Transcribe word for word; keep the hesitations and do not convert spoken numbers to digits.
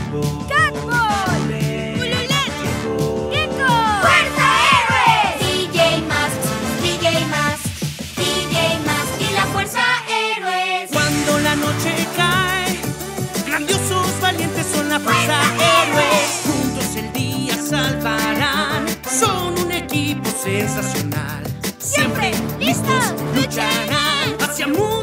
Catboy, Ululet, Gecko. ¡Fuerza Héroes! D J Masks, D J Masks, D J Masks y la Fuerza Héroes. Cuando la noche cae, grandiosos valientes son la Fuerza Héroes. Juntos el día salvarán, son un equipo sensacional. Siempre listos, lucharán hacia mundo